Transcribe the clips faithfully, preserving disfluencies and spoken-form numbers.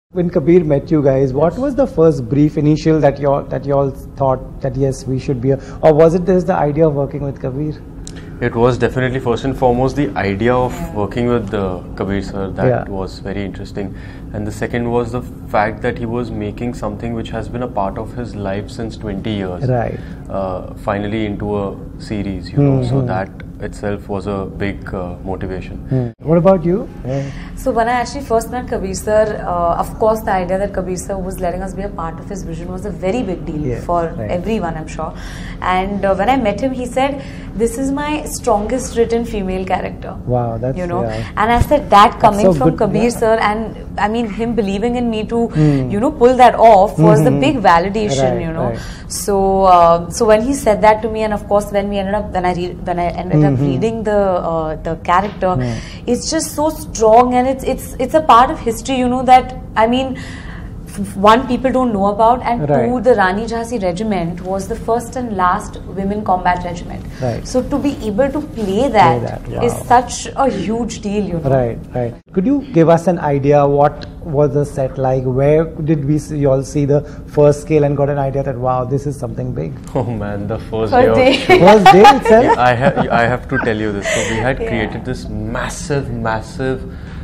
When Kabir met you guys, what was the first brief initial that you all that you all thought that yes we should be, a, or was it just the idea of working with Kabir? It was definitely first and foremost the idea of working with uh, Kabir sir that Yeah. was very interesting, and the second was the fact that he was making something which has been a part of his life since twenty years. Right. Uh, finally into a series, you know. Mm-hmm. So that itself was a big uh, motivation. Hmm. What about you? Yeah. So when I actually first met Kabir sir, uh, of course the idea that Kabir sir was letting us be a part of his vision was a very big deal Yes, for right. everyone, I'm sure. And uh, when I met him, he said, "This is my strongest written female character." Wow, that's you know. yeah. And I said that coming so from good, Kabir yeah. sir, and I mean him believing in me to Hmm. you know pull that off was Mm-hmm. the big validation, Right, you know. right. So uh, so when he said that to me, and of course when we ended up when I re when I ended Mm-hmm. up reading the uh, the character, Yeah. it's just so strong, and it's it's it's a part of history, you know, that I mean f- one, people don't know about, and Right. two, the Rani Jhansi regiment was the first and last women combat regiment. Right. So to be able to play that, that, is wow. such a huge deal, you know. Right, right. Could you give us an idea what was the set like? Where did we see, you all see the first scale and got an idea that wow, this is something big? Oh man, the first First day. day. Of shoot. First day itself? Yeah, I have I have to tell you this. So we had Yeah. created this massive, massive,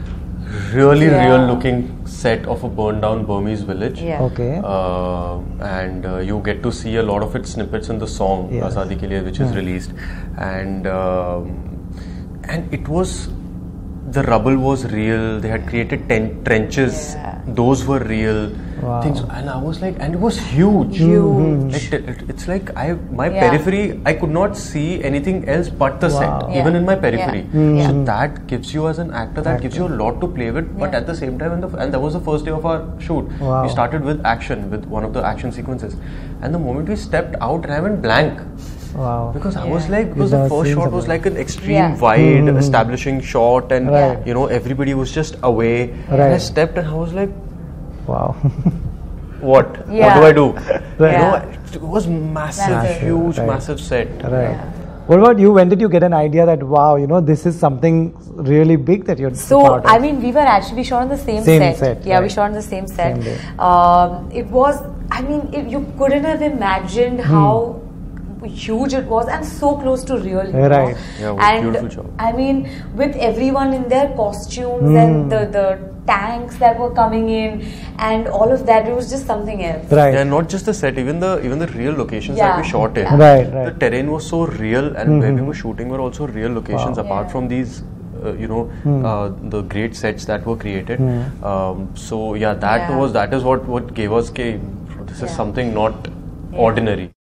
really Yeah. real looking set of a burned down Burmese village. Yeah. Okay. Uh, and uh, you get to see a lot of its snippets in the song Yes. Azadi Ke Liye, which is released, and um, and it was, the rubble was real. They had created ten trenches, Yeah. those were real Wow. things, and I was like, and it was huge. Huge. It, it, it's like I my Yeah. periphery, I could not see anything else but the Wow. set, Yeah. even in my periphery. Yeah. So Yeah. that gives you, as an actor, that gives you a lot to play with. But Yeah. at the same time, and, the, and that was the first day of our shoot. Wow. We started with action, with one of the action sequences, and the moment we stepped out, and I went blank. Wow. Because I Yeah. was like, because You've the never first seen shot was something. like an extreme Yeah. wide Mm-hmm. establishing shot, and Right. you know, everybody was just away. Right. And I stepped, and I was like, Wow. what? Yeah. What do I do? Right. You know, Yeah. it was massive, Massive. huge, Right. massive set. Right. Yeah. What about you? When did you get an idea that wow, you know, this is something really big that you're So part of? I mean, we were actually we shot on the same, Same set. set, Yeah, we right. shot on the same set. Same day. Um, it was. I mean, it, you couldn't have imagined Hmm. how huge it was, and so close to real. You know? Right. Yeah, it was and beautiful job. I mean, with everyone in their costumes Hmm. and the the tanks that were coming in and all of that, it was just something else. Right. Yeah, not just the set, even the even the real locations that Yeah. we shot in. Yeah. Right, right. The terrain was so real, and where we were shooting were also real locations, Wow. apart Yeah. from these, uh, you know, uh, the great sets that were created. Um, so yeah, that Yeah. was that is what what gave us, okay, this is Yeah. something not Yeah. ordinary.